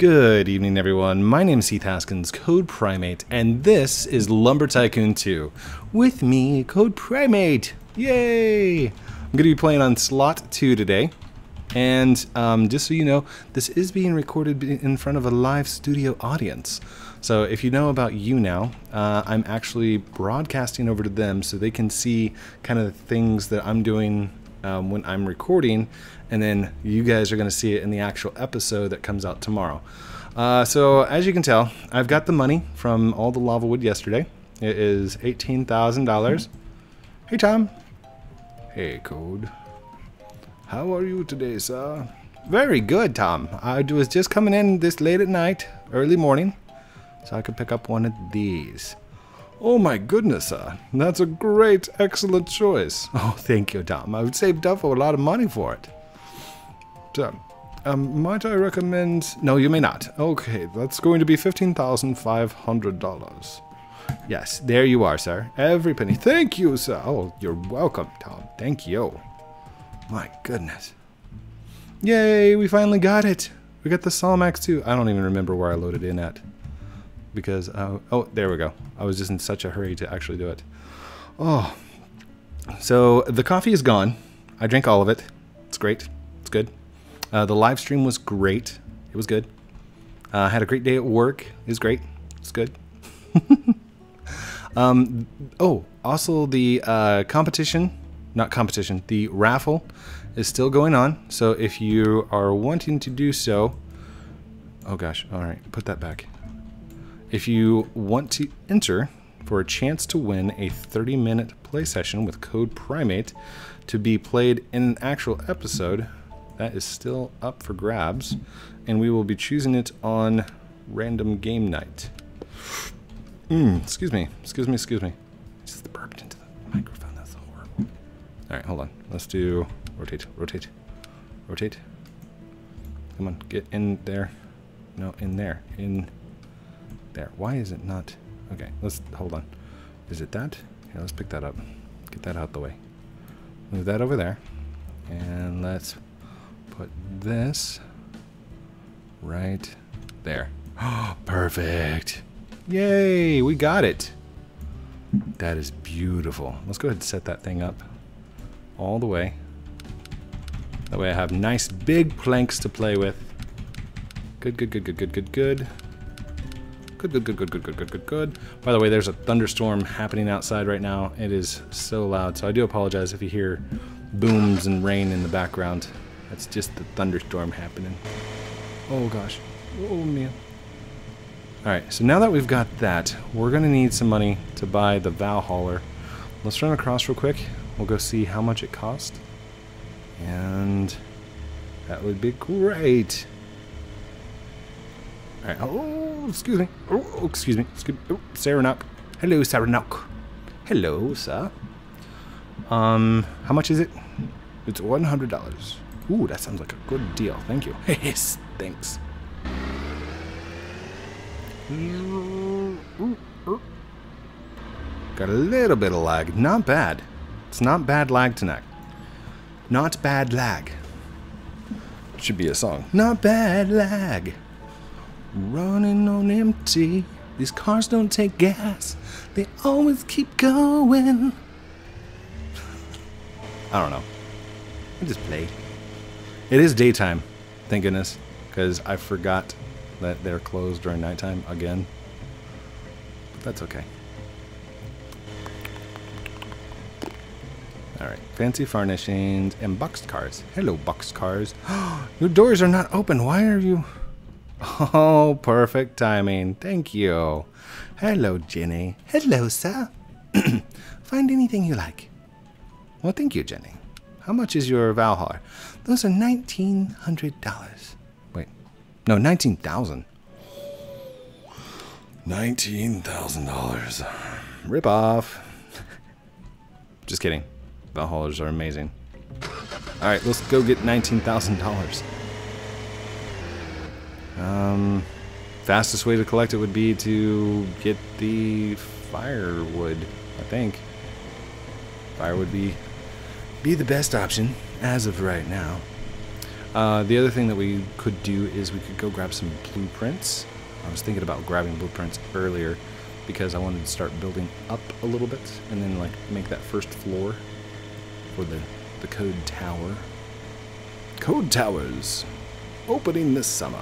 Good evening, everyone. My name is Heath Haskins, Code Primate, and this is Lumber Tycoon 2. With me, Code Primate! Yay! I'm going to be playing on slot 2 today. And just so you know, this is being recorded in front of a live studio audience. So if you know about YouNow, I'm actually broadcasting over to them so they can see kind of the things that I'm doing when I'm recording, and then you guys are going to see it in the actual episode that comes out tomorrow. So as you can tell, I've got the money from all the lava wood yesterday. It is $18,000. Hey, Tom. Hey, Code. How are you today, sir? Very good, Tom. I was just coming in this late at night, early morning, so I could pick up one of these. Oh my goodness, sir. That's a great, excellent choice. Oh, thank you, Tom. I've saved up a lot of money for it. So, might I recommend... No, you may not. Okay, that's going to be $15,500. Yes, there you are, sir. Every penny. Thank you, sir. Oh, you're welcome, Tom. Thank you. My goodness. Yay, we finally got it. We got the Solmax too. I don't even remember where I loaded in at. Because, oh, there we go. I was just in such a hurry to actually do it. Oh, so the coffee is gone. I drank all of it. It's great. It's good. The live stream was great. It was good. I had a great day at work. It was great. It's good. Oh, also the the raffle is still going on. So if you are wanting to do so, oh gosh, all right, put that back. If you want to enter for a chance to win a 30-minute play session with Code Primate to be played in an actual episode, that is still up for grabs, and we will be choosing it on random game night. Excuse me. Just burped into the microphone. That's horrible. All right, hold on. Let's do rotate. Come on, get in there. No, in there. In there. Why is it not? Okay, let's hold on. Is it that? Here, let's pick that up. Get that out the way. Move that over there. And let's put this right there. Oh, perfect. Yay, we got it. That is beautiful. Let's go ahead and set that thing up all the way. That way I have nice big planks to play with. Good. Good. By the way, there's a thunderstorm happening outside right now. It is so loud, so I do apologize if you hear booms and rain in the background. That's just the thunderstorm happening. Oh gosh. Oh man. Alright, so now that we've got that, we're going to need some money to buy the Val hauler. Let's run across real quick. We'll go see how much it cost. And that would be great. Alright, oh, excuse me. Oh, excuse me. Oh, Saranac. Hello, Saranac. Hello, sir. How much is it? It's $100. Ooh, that sounds like a good deal. Thank you. Yes, thanks. Got a little bit of lag. Not bad. It's not bad lag tonight. Not bad lag. Should be a song. Not bad lag. Running on empty. These cars don't take gas. They always keep going. I don't know. I just played. It is daytime. Thank goodness. Because I forgot that they're closed during nighttime again. But that's okay. Alright. Fancy furnishings and boxed cars. Hello, boxed cars. Your doors are not open. Why are you... Oh, perfect timing. Thank you. Hello, Jenny. Hello, sir. Find anything you like. Well, thank you, Jenny. How much is your Valhalla? Those are $1,900. Wait. No, $19,000. $19,000. Rip off. Just kidding. Valhallas are amazing. Alright, let's go get $19,000. Fastest way to collect it would be to get the firewood, I think. Fire would be the best option as of right now. The other thing that we could do is we could go grab some blueprints. I was thinking about grabbing blueprints earlier because I wanted to start building up a little bit and then like make that first floor for the code tower. Code towers opening this summer.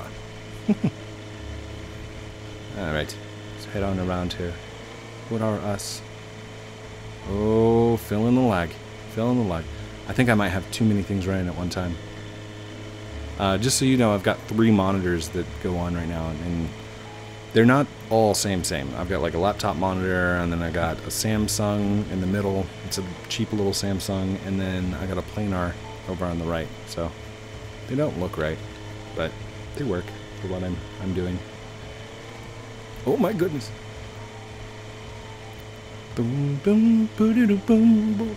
Alright, let's head on around here. What are us? Oh, fill in the lag. Fill in the lag. I think I might have too many things running at one time. Just so you know, I've got 3 monitors that go on right now, and they're not all same. I've got like a laptop monitor, and then I got a Samsung in the middle. It's a cheap little Samsung, and then I got a planar over on the right. So they don't look right, but they work for what I'm doing. Oh my goodness. Boom, boom, boom.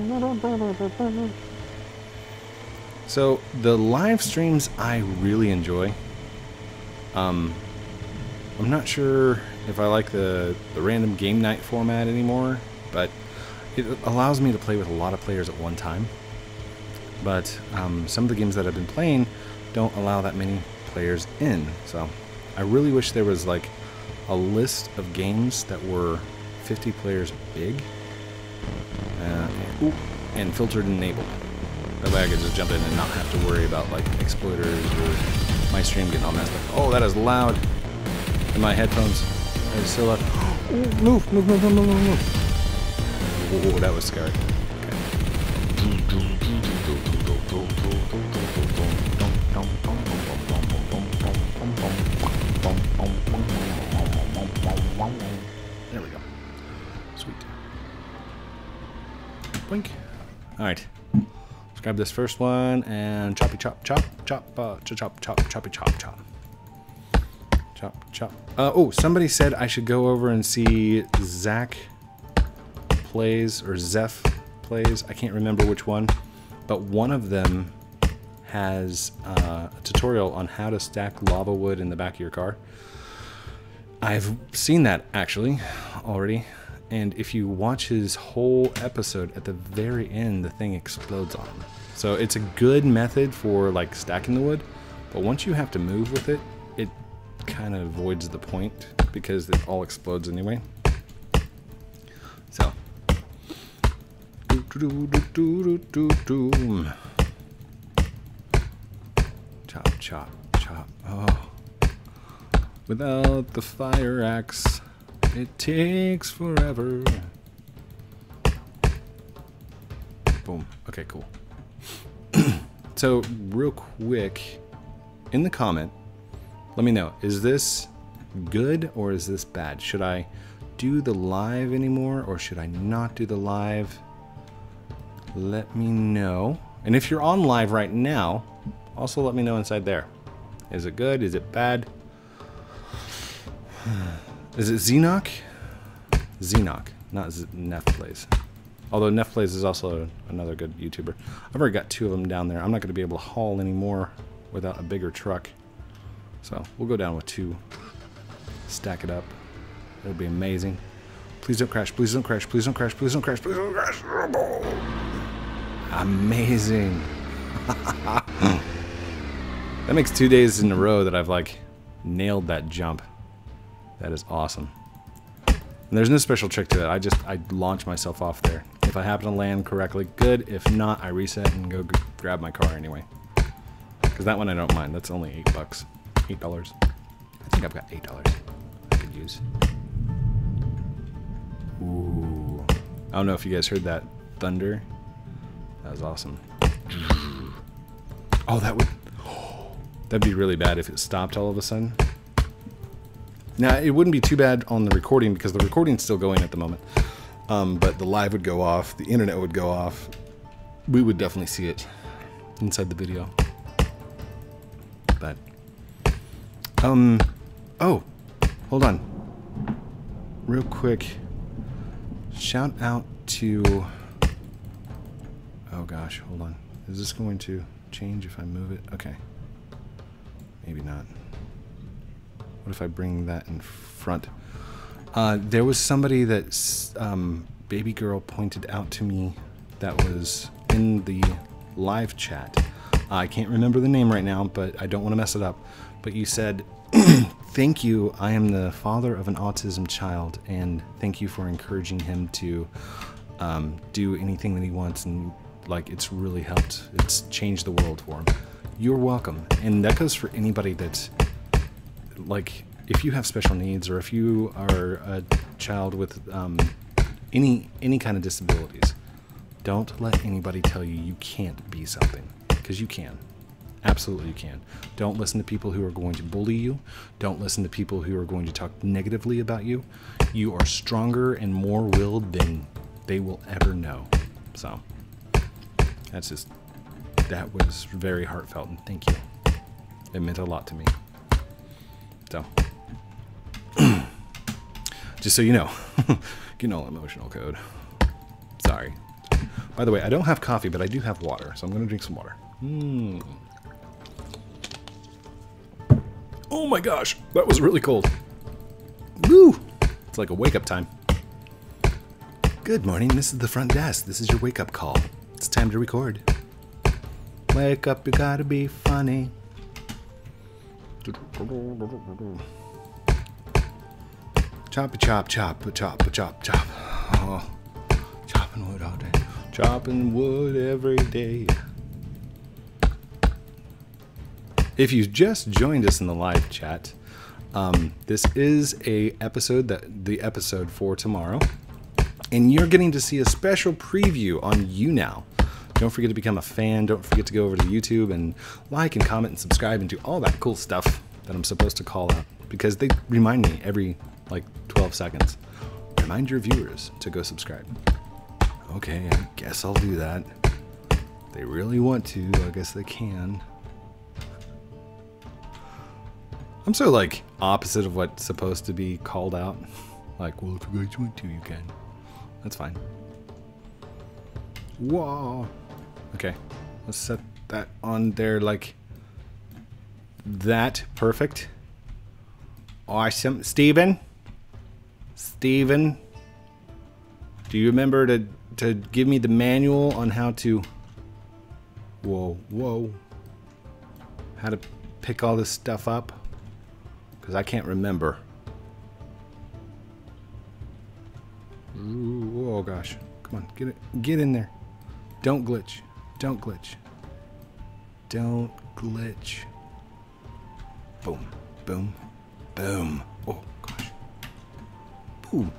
So the live streams I really enjoy. I'm not sure if I like the random game night format anymore, but it allows me to play with a lot of players at one time. But some of the games that I've been playing don't allow that many players in. So I really wish there was like a list of games that were 50 players big and filtered and enabled. That way I could just jump in and not have to worry about like exploiters or my stream getting all messed up. Oh, that is loud. And my headphones. That is so loud. Oh, move. Oh, that was scary. There we go. Sweet. Blink. Alright. Let's grab this first one and choppy chop. Oh, somebody said I should go over and see Zach plays or Zeph plays. I can't remember which one, but one of them has a tutorial on how to stack lava wood in the back of your car. I've seen that actually already, and if you watch his whole episode, at the very end the thing explodes on him. So it's a good method for like stacking the wood, but once you have to move with it, it kind of avoids the point because it all explodes anyway. So chop. Oh, without the fire axe, it takes forever. Boom. Okay, cool. So real quick, in the comment, let me know, is this good or is this bad? Should I do the live anymore or should I not do the live? Let me know. And if you're on live right now, also let me know inside there. Is it good? Is it bad? Is it Xenoc? Xenoc, not Neff Plays. Although Neff Plays is also another good YouTuber. I've already got 2 of them down there. I'm not going to be able to haul anymore without a bigger truck. So we'll go down with 2. Stack it up. It'll be amazing. Please don't crash. Please don't crash. Please don't crash. Please don't crash. Please don't crash. Amazing. That makes 2 days in a row that I've like nailed that jump. That is awesome. And there's no special trick to it. I launch myself off there. If I happen to land correctly, good. If not, I reset and go grab my car anyway. Because that one I don't mind. That's only $8. $8. I think I've got $8 I could use. Ooh. I don't know if you guys heard that thunder. That was awesome. Oh, that'd be really bad if it stopped all of a sudden. Now, it wouldn't be too bad on the recording because the recording's still going at the moment. But the live would go off, the internet would go off. We would definitely see it inside the video. But, oh, hold on. Real quick, shout out to, oh gosh, hold on. Is this going to change if I move it? Okay. Maybe not. What if I bring that in front? There was somebody that Baby Girl pointed out to me that was in the live chat I can't remember the name right now, but I don't want to mess it up. But you said, thank you, I am the father of an autism child, and thank you for encouraging him to do anything that he wants, and like it's really helped. It's changed the world for him. You're welcome. And that goes for anybody that's like, if you have special needs, or if you are a child with any kind of disabilities, don't let anybody tell you you can't be something, because you can. Absolutely you can. Don't listen to people who are going to bully you. Don't listen to people who are going to talk negatively about you. You are stronger and more willed than they will ever know. So that's just, that was very heartfelt, and thank you. It meant a lot to me. So just so you know, getting all emotional, Code. Sorry. By the way, I don't have coffee, but I do have water, so I'm going to drink some water. Oh my gosh, that was really cold. Woo! It's like a wake-up time. Good morning, this is the front desk. This is your wake-up call. It's time to record. Wake up, you gotta be funny. Chop, chop, chop, chop, chop, chop. Oh, chopping wood all day. Chopping wood every day. If you just joined us in the live chat, this is the episode for tomorrow, and you're getting to see a special preview on YouNow. Don't forget to become a fan. Don't forget to go over to YouTube and like and comment and subscribe and do all that cool stuff that I'm supposed to call out, because they remind me every like 12 seconds. Remind your viewers to go subscribe. Okay, I guess I'll do that. If they really want to, I guess they can. I'm so like opposite of what's supposed to be called out. Like, well, if you guys want to, you can. That's fine. Whoa. Okay, let's set that on there like that. Perfect. Awesome. Steven, do you remember to give me the manual on how to... Whoa. How to pick all this stuff up? Because I can't remember. Ooh, oh gosh. Come on, get in there. Don't glitch. Don't glitch. Don't glitch. Boom. Boom. Boom. Oh gosh. Boom.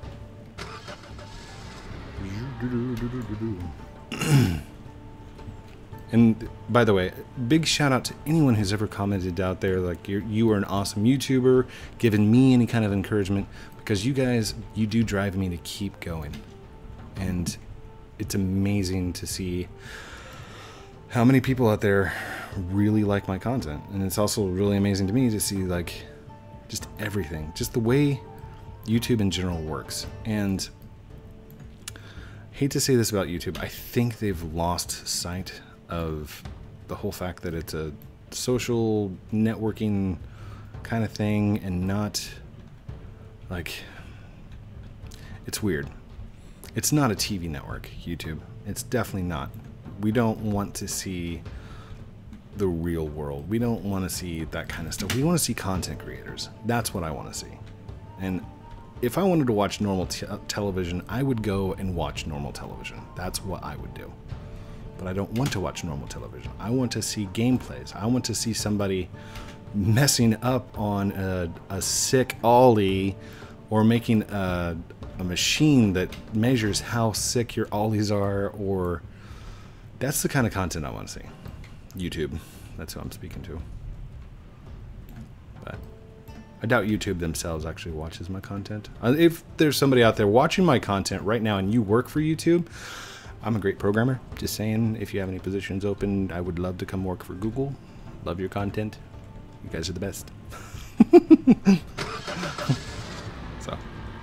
And by the way, big shout out to anyone who's ever commented out there. Like, you are an awesome YouTuber, giving me any kind of encouragement, because you guys, you do drive me to keep going. And it's amazing to see how many people out there really like my content. And it's also really amazing to me to see like just everything, just the way YouTube in general works. And hate to say this about YouTube, I think they've lost sight of the whole fact that it's a social networking kind of thing, and not like, it's weird. It's not a TV network, YouTube. It's definitely not. We don't want to see the real world. We don't want to see that kind of stuff. We want to see content creators. That's what I want to see. And if I wanted to watch normal television, I would go and watch normal television. That's what I would do. But I don't want to watch normal television. I want to see gameplays. I want to see somebody messing up on a sick ollie, or making a machine that measures how sick your ollies are, or that's the kind of content I want to see. YouTube, that's who I'm speaking to. But I doubt YouTube themselves actually watches my content. If there's somebody out there watching my content right now and you work for YouTube, I'm a great programmer. Just saying, if you have any positions open, I would love to come work for Google. Love your content. You guys are the best. So.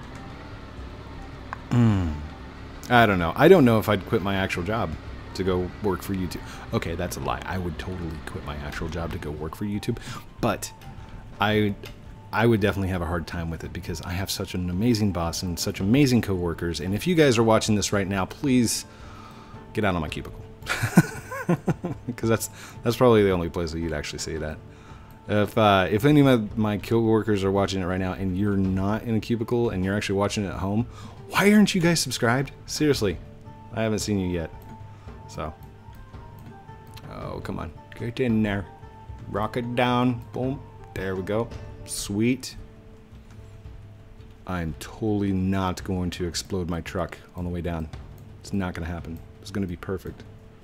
I don't know. I don't know if I'd quit my actual job to go work for YouTube. Okay, that's a lie. I would totally quit my actual job to go work for YouTube. But I would definitely have a hard time with it, because I have such an amazing boss and such amazing coworkers. And if you guys are watching this right now, please get out of my cubicle. Because that's probably the only place that you'd actually say that. If any of my coworkers are watching it right now and you're not in a cubicle and you're actually watching it at home, why aren't you guys subscribed? Seriously, I haven't seen you yet. So, oh, come on, get in there, rock it down, boom, there we go, sweet. I'm totally not going to explode my truck on the way down. It's not going to happen. It's going to be perfect.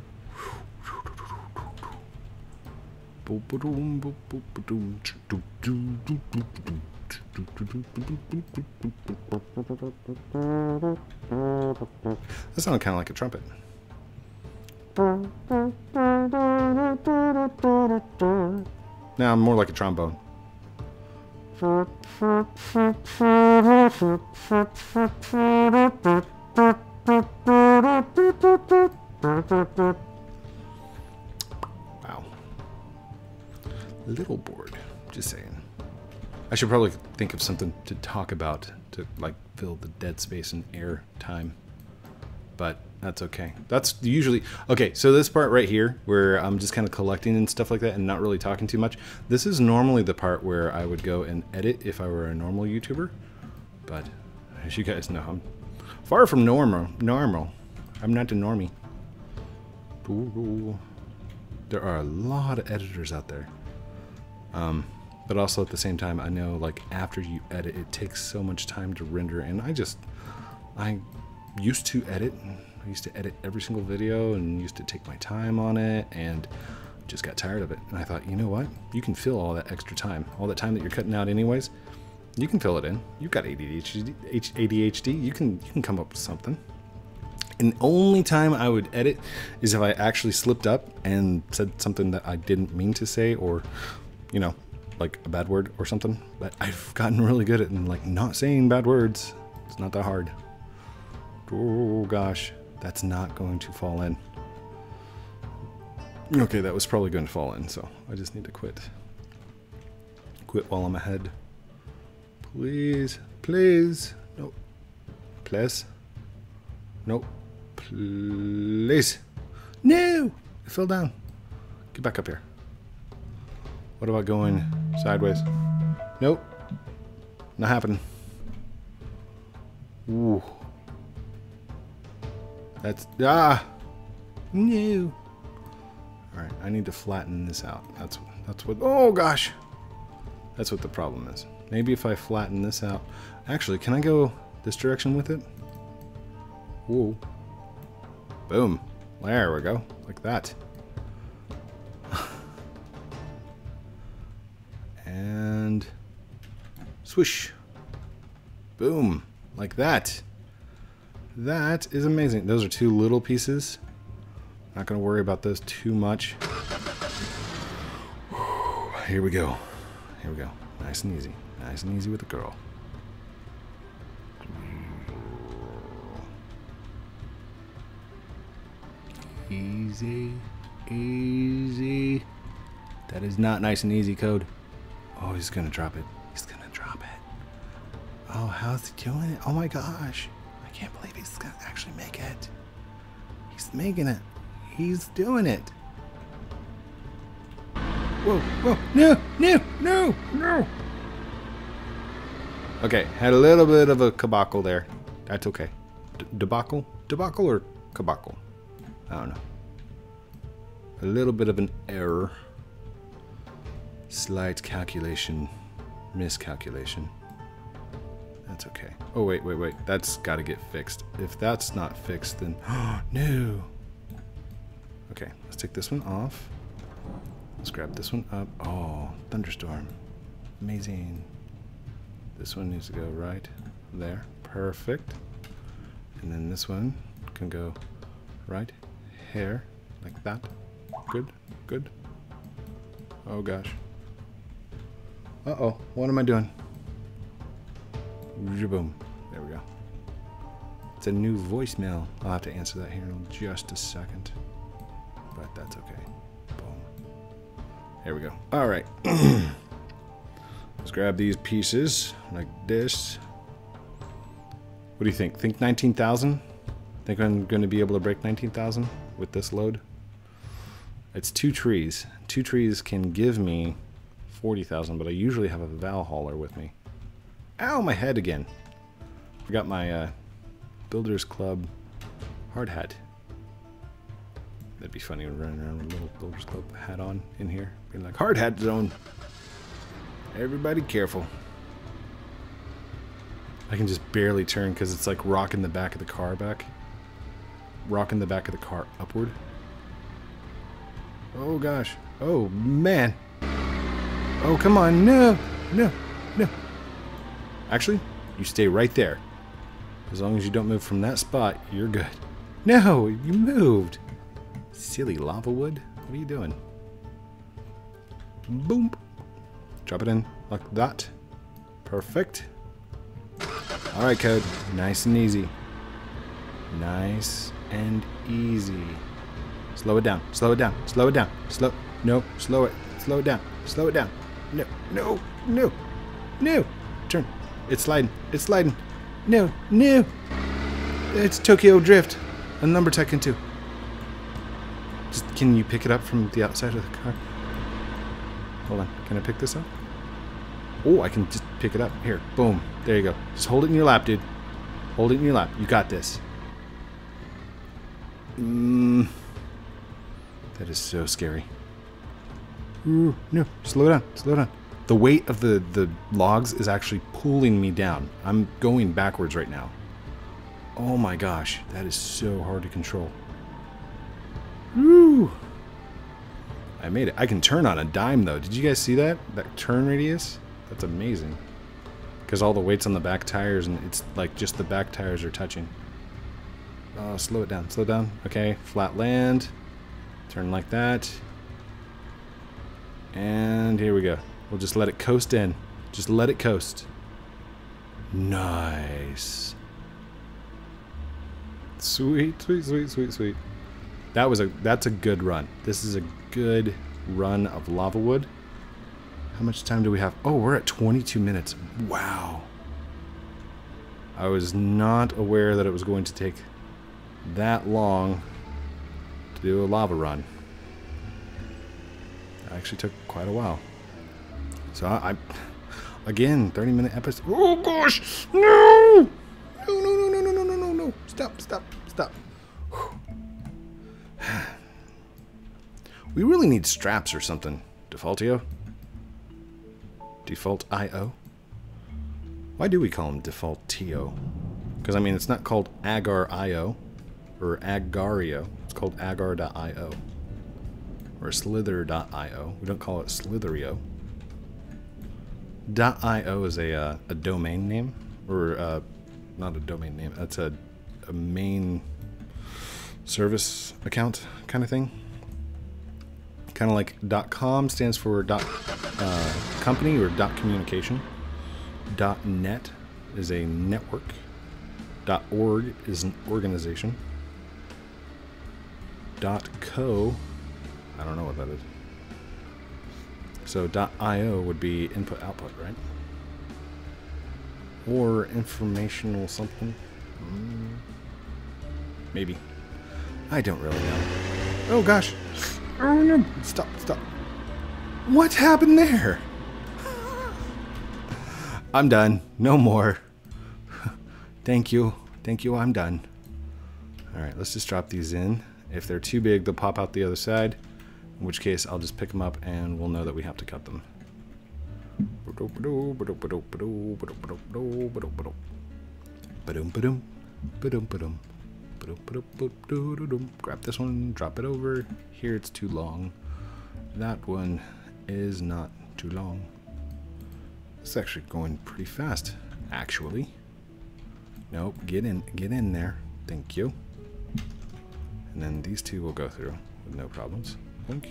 That sounded kind of like a trumpet. Now I'm more like a trombone. Wow. Little bored, just saying. I should probably think of something to talk about to like fill the dead space and air time. But that's okay. That's usually okay. So this part right here where I'm just kind of collecting and stuff like that and not really talking too much, this is normally the part where I would go and edit if I were a normal YouTuber. But as you guys know, I'm far from normal. I'm not a normie. Ooh. There are a lot of editors out there. But also at the same time, I know like after you edit, it takes so much time to render, and I used to edit. I used to edit every single video and used to take my time on it, and just got tired of it. And I thought, you know what? You can fill all that extra time, all that time that you're cutting out anyways. You can fill it in. You've got ADHD. You can come up with something. And the only time I would edit is if I actually slipped up and said something that I didn't mean to say, or, you know, like a bad word or something. But I've gotten really good at like not saying bad words. It's not that hard. Oh gosh, that's not going to fall in. Okay, that was probably going to fall in, so I just need to quit. Quit while I'm ahead. Please, please. Nope. Please. Nope. Please. No! It fell down. Get back up here. What about going sideways? Nope. Not happening. Ooh. That's... Ah! No! Alright, I need to flatten this out. That's what... Oh, gosh! That's what the problem is. Maybe if I flatten this out... Actually, can I go this direction with it? Whoa. Boom. There we go. Like that. And... Swoosh. Boom. Like that. That is amazing. Those are two little pieces. Not going to worry about those too much. Here we go. Here we go. Nice and easy. Nice and easy with the girl. Easy. Easy. That is not nice and easy, Code. Oh, he's going to drop it. He's going to drop it. Oh, how's he doing it? Oh my gosh. I can't believe he's going to actually make it. He's making it. He's doing it. Whoa, whoa, no, no, no, no. Okay, had a little bit of a debacle there. That's okay. Debacle? Debacle or debacle? I don't know. A little bit of an error. Slight calculation. Miscalculation. That's okay. Oh, wait, wait, wait. That's got to get fixed. If that's not fixed, then... Oh, no. Okay, let's take this one off. Let's grab this one up. Oh, thunderstorm. Amazing. This one needs to go right there. Perfect. And then this one can go right here, like that. Good, good. Oh gosh. Uh-oh, what am I doing? Boom. There we go. It's a new voicemail. I'll have to answer that here in just a second. But that's okay. Boom. There we go. All right. Let's grab these pieces like this. What do you think? Think 19,000? Think I'm going to be able to break 19,000 with this load? It's 2 trees. 2 trees can give me 40,000, but I usually have a Val hauler with me. Ow, my head again. Forgot my Builders Club hard hat. That'd be funny running around with a little Builders Club hat on in here. Being like, hard hat zone. Everybody careful. I can just barely turn because it's like rocking the back of the car back. Rocking the back of the car upward. Oh gosh. Oh man. Oh come on. No. No. No. Actually, you stay right there. As long as you don't move from that spot, you're good. No, you moved. Silly lava wood. What are you doing? Boom. Drop it in like that. Perfect. Alright, code. Nice and easy. Nice and easy. Slow it down. Slow it down. Slow it down. Slow. No. Slow it. Slow it down. Slow it down. No. No. No. No. Turn. It's sliding. It's sliding. No. No. It's Tokyo Drift. A Lumber Tycoon 2. Just, can you pick it up from the outside of the car? Hold on. Can I pick this up? Oh, I can just pick it up. Here. Boom. There you go. Just hold it in your lap, dude. Hold it in your lap. You got this. That is so scary. Ooh, no. Slow down. Slow down. The weight of the logs is actually pulling me down. I'm going backwards right now. Oh my gosh. That is so hard to control. Woo! I made it. I can turn on a dime though. Did you guys see that? That turn radius? That's amazing. Because all the weight's on the back tires and it's like just the back tires are touching. Oh, slow it down. Slow down. Okay. Flat land. Turn like that. And here we go. We'll just let it coast in. Just let it coast. Nice. Sweet, sweet, sweet, sweet, sweet. That's a good run. This is a good run of lava wood. How much time do we have? Oh, we're at 22 minutes. Wow. I was not aware that it was going to take that long to do a lava run. It actually took quite a while. So I again, 30-minute episode. Oh gosh! No! No, no, no, no, no, no, no, no, no. Stop, stop, stop. We really need straps or something. Defaultio? Defaultio? Why do we call him Defaultio? Because, I mean, it's not called Agar.io or Agario. It's called Agar.io or Slither.io. We don't call it Slitherio. .io is a domain name, or not a domain name. That's a main service account kind of thing. Kind of like .com stands for company or .communication. .net is a network. .org is an organization. .co, I don't know what that is. So .io would be input output, right? Or informational something. Maybe. I don't really know. Oh gosh. Oh no. Stop, stop. What happened there? I'm done. No more. Thank you. Thank you. I'm done. Alright, let's just drop these in. If they're too big, they'll pop out the other side. In which case, I'll just pick them up and we'll know that we have to cut them. Grab this one, drop it over. Here it's too long. That one is not too long. It's actually going pretty fast, actually. Nope, get in there. Thank you. And then these two will go through with no problems. Blink.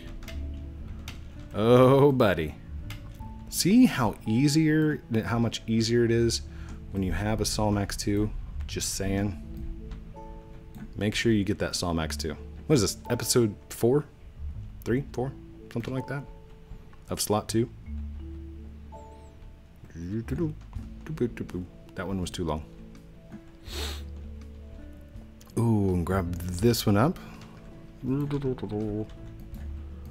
Oh, buddy. See how much easier it is when you have a Solmax 2? Just saying. Make sure you get that Solmax 2. What is this? Episode 4? 3? 4? Something like that? Of slot 2? That one was too long. Ooh, and grab this one up.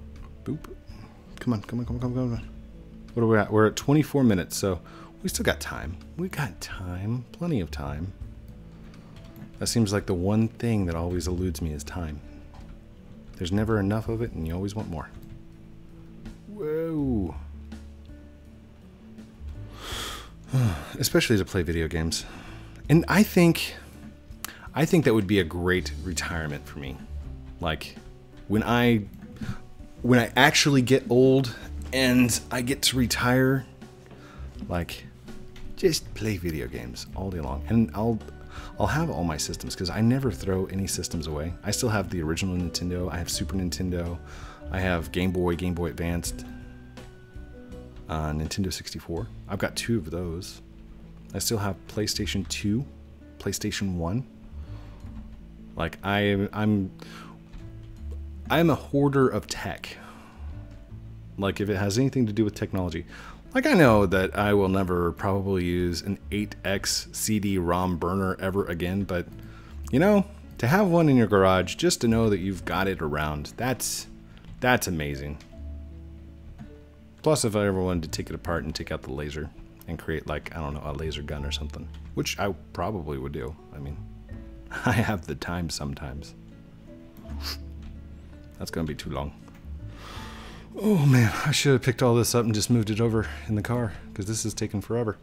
Boop. Come on, come on, come on, come on, come on. What are we at? We're at 24 minutes, so we still got time. We got time. Plenty of time. That seems like the one thing that always eludes me is time. There's never enough of it, and you always want more. Whoa. Especially to play video games. And I think that would be a great retirement for me. Like, when I actually get old and I get to retire, like, just play video games all day long. And I'll have all my systems, because I never throw any systems away. I still have the original Nintendo, I have Super Nintendo, I have Game Boy Advanced, Nintendo 64. I've got 2 of those. I still have PlayStation 2, PlayStation 1. Like, I'm a hoarder of tech. Like, if it has anything to do with technology. Like, I know that I will never probably use an 8X CD-ROM burner ever again, but, you know, to have one in your garage, just to know that you've got it around, that's amazing. Plus, if I ever wanted to take it apart and take out the laser and create, like, I don't know, a laser gun or something, which I probably would do. I mean, I have the time sometimes. That's gonna be too long. Oh man, I should have picked all this up and just moved it over in the car, because this is taking forever.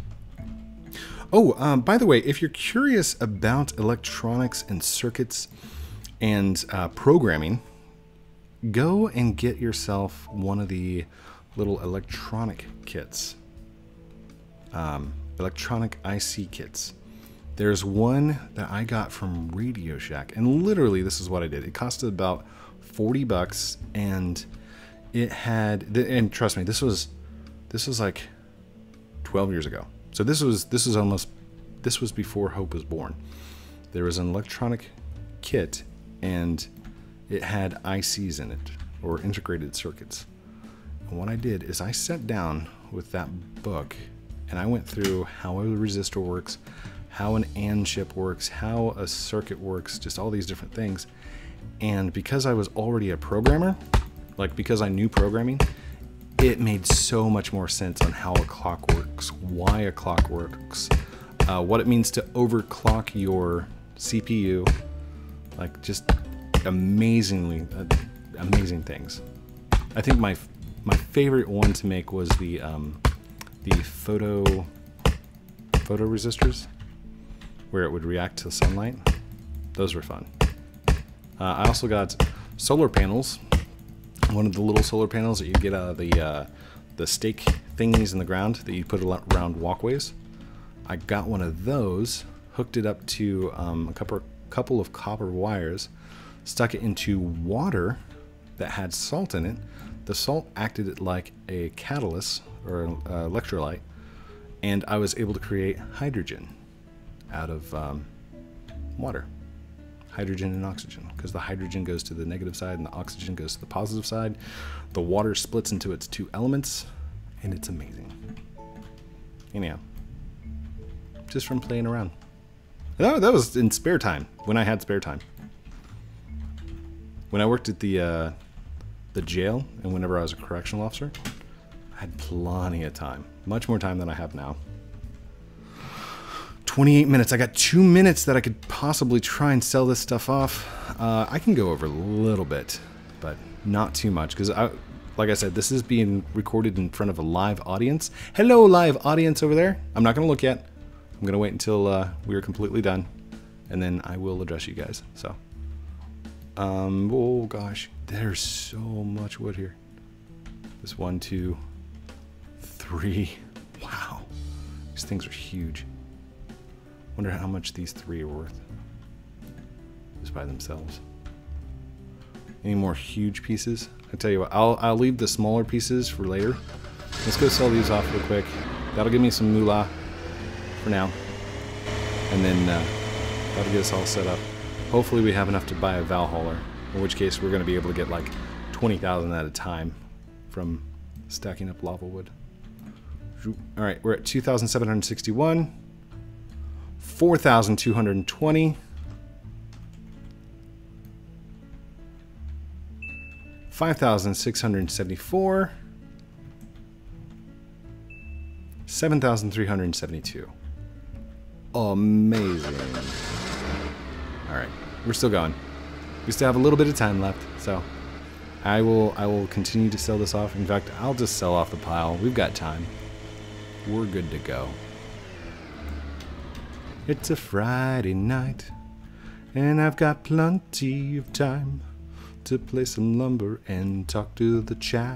Oh, by the way, if you're curious about electronics and circuits and programming, go and get yourself one of the little electronic kits. Electronic IC kits. There's one that I got from Radio Shack, and literally this is what I did. It costed about 40 bucks, and it had, and trust me, this was like 12 years ago. So this was before Hope was born. There was an electronic kit, and it had ICs in it, or integrated circuits. And what I did is I sat down with that book, and I went through how a resistor works, how an AND chip works, how a circuit works, just all these different things. And because I was already a programmer, like, because I knew programming, it made so much more sense on how a clock works, why a clock works, what it means to overclock your CPU, like, just amazing things. I think my favorite one to make was the photo resistors, where it would react to sunlight. Those were fun. I also got solar panels. One of the little solar panels that you get out of the stake thingies in the ground that you put around walkways. I got one of those, hooked it up to a couple of copper wires, stuck it into water that had salt in it. The salt acted like a catalyst or an electrolyte, and I was able to create hydrogen out of water. Hydrogen and oxygen, because the hydrogen goes to the negative side and the oxygen goes to the positive side. The water splits into its 2 elements, and it's amazing. Anyhow, just from playing around. That was in spare time, when I had spare time. When I worked at the jail, and whenever I was a correctional officer, I had plenty of time, much more time than I have now. 28 minutes. I got 2 minutes that I could possibly try and sell this stuff off. I can go over a little bit, but not too much, because like I said, this is being recorded in front of a live audience. Hello, live audience over there. I'm not going to look yet. I'm going to wait until we are completely done, and then I will address you guys. So, oh gosh, there's so much wood here. This 1, 2, 3. Wow, these things are huge. Wonder how much these 3 are worth, just by themselves. Any more huge pieces? I tell you what, I'll leave the smaller pieces for later. Let's go sell these off real quick. That'll give me some moolah for now, and then that'll get us all set up. Hopefully we have enough to buy a Val hauler, in which case we're going to be able to get like 20,000 at a time from stacking up lava wood. All right, we're at 2,761. 4,220, 5,674. 7,372. Amazing. Alright, we're still going. We still have a little bit of time left, so I will continue to sell this off. In fact, I'll just sell off the pile. We've got time. We're good to go. It's a Friday night, and I've got plenty of time to play some lumber and talk to the chat.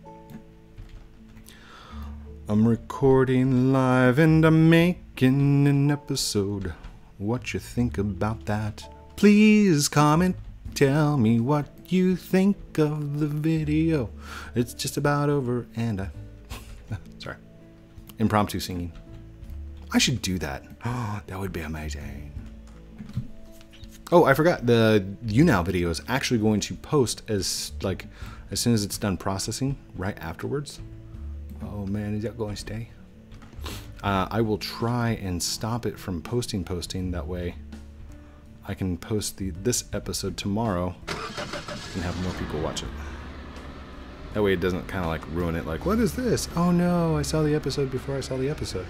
I'm recording live and I'm making an episode. What you think about that? Please comment, tell me what you think of the video. It's just about over and sorry. Impromptu singing. I should do that. Oh, that would be amazing. Oh, I forgot. The YouNow video is actually going to post as soon as it's done processing, right afterwards. Oh man, is that going to stay? I will try and stop it from posting. That way I can post this episode tomorrow and have more people watch it. That way it doesn't kind of like ruin it. Like, what is this? Oh no, I saw the episode before I saw the episode.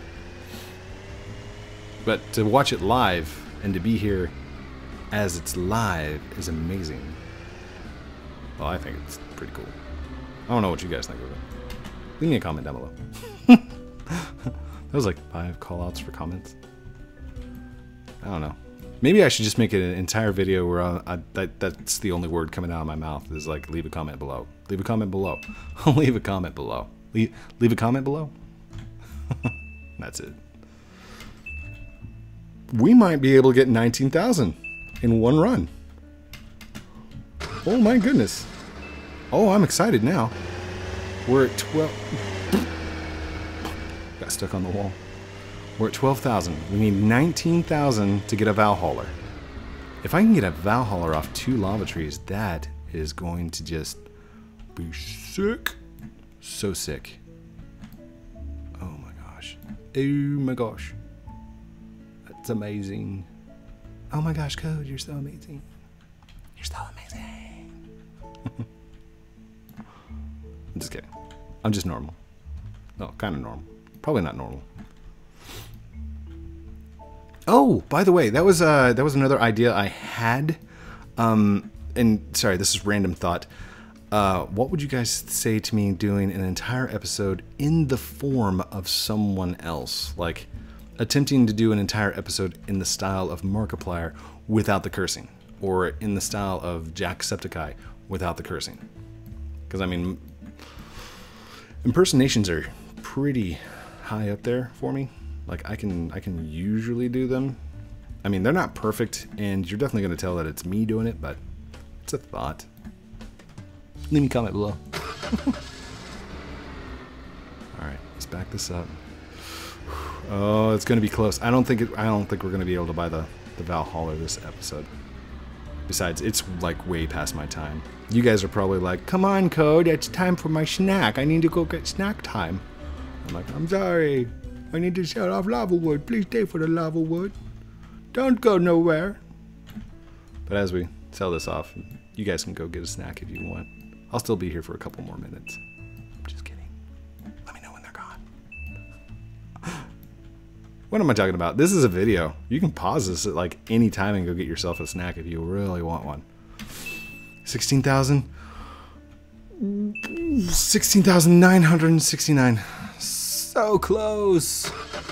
But to watch it live and to be here as it's live is amazing. Well, I think it's pretty cool. I don't know what you guys think of it. Leave me a comment down below. That was like 5 call-outs for comments. I don't know. Maybe I should just make it an entire video where that's the only word coming out of my mouth is like, leave a comment below. Leave a comment below. Leave a comment below. Leave a comment below. That's it. We might be able to get 19,000 in one run. Oh my goodness. Oh, I'm excited now. We're at 12. Got stuck on the wall. We're at 12,000. We need 19,000 to get a Valhauler. If I can get a Valhauler off 2 lava trees, that is going to just be sick. So sick. Oh my gosh. Oh my gosh. That's amazing. Oh my gosh, Code, you're so amazing. You're so amazing. I'm just kidding. I'm just normal. No, kind of normal. Probably not normal. Oh, by the way, that was another idea I had. And sorry, this is random thought. What would you guys say to me doing an entire episode in the form of someone else? Like attempting to do an entire episode in the style of Markiplier without the cursing, or in the style of Jacksepticeye without the cursing. Because I mean, impersonations are pretty high up there for me. Like I can usually do them. I mean, they're not perfect, and you're definitely going to tell that it's me doing it, but it's a thought. Leave me a comment below. All right, let's back this up. Oh, it's going to be close. I don't think we're going to be able to buy the Valhauler this episode. Besides, it's like way past my time. You guys are probably like, "Come on, Code, it's time for my snack. I need to go get snack time." I'm like, "I'm sorry. I need to sell off lava wood. Please stay for the lava wood. Don't go nowhere." But as we sell this off, you guys can go get a snack if you want. I'll still be here for a couple more minutes. I'm just kidding. Let me know when they're gone. What am I talking about? This is a video. You can pause this at like any time and go get yourself a snack if you really want one. 16,000. 16,969. So close.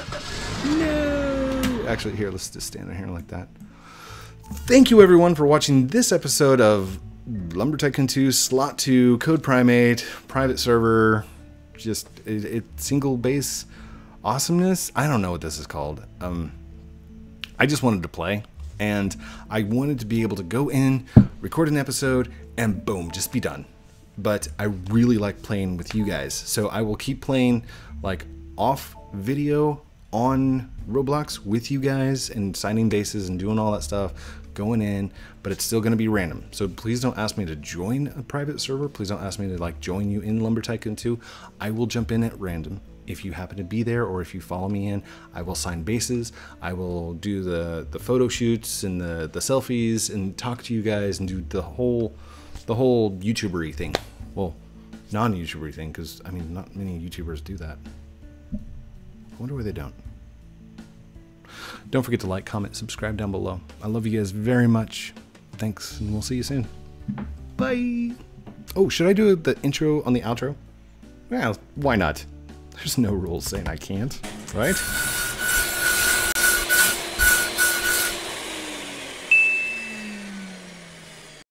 No. Actually, here, let's just stand here like that. Thank you, everyone, for watching this episode of Lumber Tycoon 2, Slot 2, Code Primate, private server, just single base awesomeness. I don't know what this is called. I just wanted to play, and I wanted to be able to go in, record an episode, and boom, just be done. But I really like playing with you guys, so I will keep playing like off video on Roblox with you guys and signing bases and doing all that stuff, going in, but it's still going to be random. So please don't ask me to join a private server. Please don't ask me to like join you in Lumber Tycoon 2. I will jump in at random. If you happen to be there, or if you follow me in, I will sign bases. I will do the photo shoots and the selfies and talk to you guys and do the whole YouTuber-y thing. Well, non-YouTuber thing, because, I mean, not many YouTubers do that. I wonder why they don't. Don't forget to like, comment, subscribe down below. I love you guys very much. Thanks, and we'll see you soon. Bye! Oh, should I do the intro on the outro? Well, why not? There's no rules saying I can't, right?